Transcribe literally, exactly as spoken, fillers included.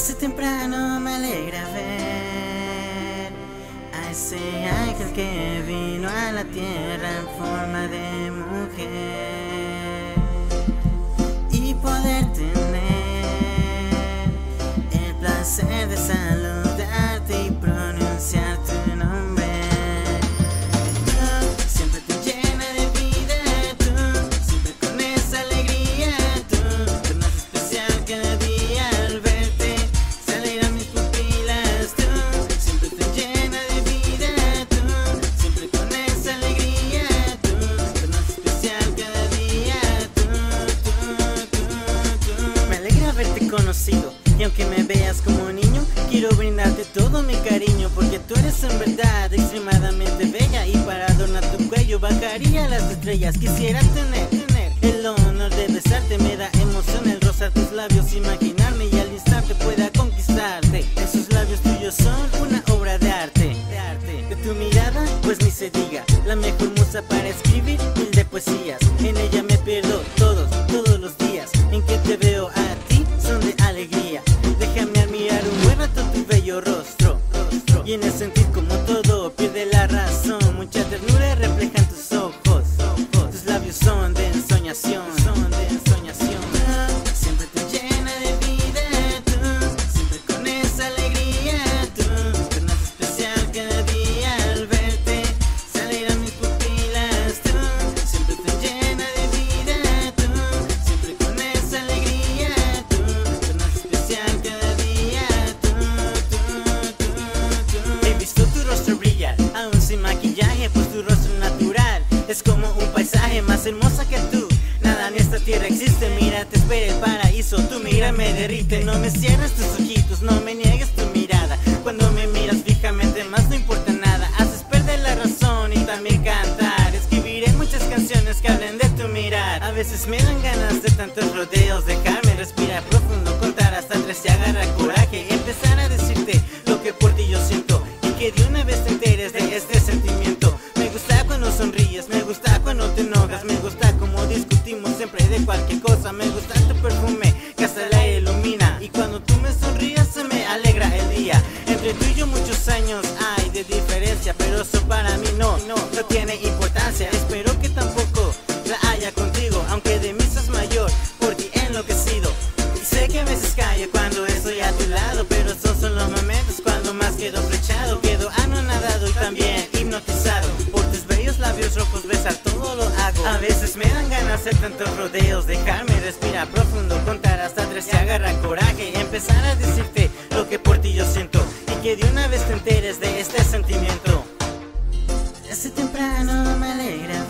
Desde temprano me alegra ver a ese ángel que vino a la tierra en forma de mujer y poder tener el placer de saludarte y pronunciar tu nombre. Tú siempre te llena de vida, tú siempre con esa alegría, tú tú más especial cada día al verte salir a mis pupilas. Tú siempre te llena de vida, tú siempre con esa alegría, tú tú más especial cada día, tú, tú, tú, tú. Me alegra haberte conocido y aunque me veas como niño, quiero brindarte todo mi cariño, porque tú eres en verdad extremadamente bella y para adornar tu cuello bajaría las estrellas. Quisiera tener, tener el honor de besarte, me da emoción el rozar tus labios, imaginarme y al instante pueda conquistarte. Esos labios tuyos son una obra de arte, de arte. De tu mirada, pues ni se diga, la mejor musa para escribir mil de poesías. En ella me pierdo todos, todos los días en que te veo a ti, son de alegría. Déjame admirar un buen rato tu bello rostro, rostro. Y en el sentir como todo pierde la razón, mucha ternura refleja en tus ojos, ojos. Tus labios son de ensoñación, son de ensoñación. Tú siempre te llena de vida, tú siempre con esa alegría, tú tú más especial cada día al verte salir a mis pupilas. Tú siempre te llena de vida, tú siempre con esa alegría, tú tú más especial cada día, tú, tú, tú, tú. He visto tu rostro brillar, aún sin maquillaje, pues tu rostro natural es como un paisaje, más hermosa que tú. Nada en esta tierra existe, mira, te espera el paraíso. Tu mira me derrite, no me cierres tus ojitos, no me niegues tu mirada. Cuando me miras fijamente más no importa nada, haces perder la razón y también cantar. Escribiré muchas canciones que hablen de tu mirar. A veces me dan ganas de tantos rodeos, dejarme respirar profundo, contar hasta tres y agarrar coraje, empezar a decirte lo que por ti yo siento y que de una vez te enteres de este sentimiento. Me gusta cuando sonríes, me gusta cuando te enojas, me gusta como discutimos siempre de cualquier cosa. Me gusta tu perfume que hasta la ilumina y cuando tú me sonríes se me alegra el día. Entre tú y yo muchos años hay de diferencia, pero eso para mí no, no, no tiene importancia. Espero que tampoco la haya contigo, aunque de mí sos mayor, por ti enloquecido. Y sé que a veces callo cuando estoy a tu lado, pero esos son los momentos cuando más quedo flechado, quedo anonadado y también hipnotizado por tus bellos labios rojos, besar todo lo hago. A veces me dan ganas de hacer tantos rodeos, dejarme respirar profundo, contar hasta tres y agarrar coraje, empezar a decirte lo que por ti yo siento y que de una vez te enteres de este sentimiento. Desde temprano me alegra